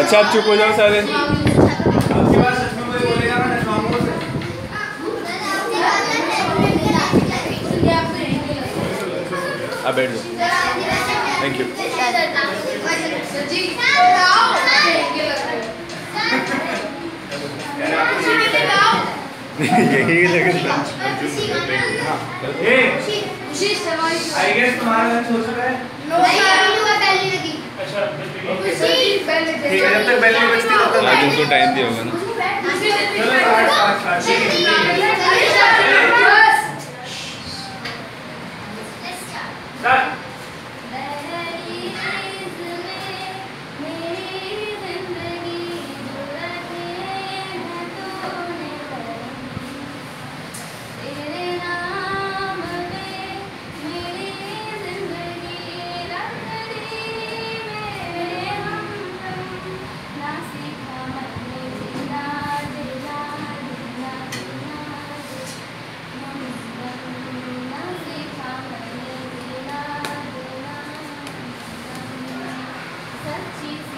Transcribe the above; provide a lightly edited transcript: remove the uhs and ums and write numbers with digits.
अच्छा आप चुप हो जाओ सारे। आपके पास सच में कोई बोलेगा ना नजमामों से। आप बैठ जाओ। Thank you. यही लगे। आई गेस तुम्हारा लंच हो चुका है। अच्छा ठीक है, जब तक बेल नहीं बजती तब तक आज उनको टाइम दिया होगा ना। Cheese.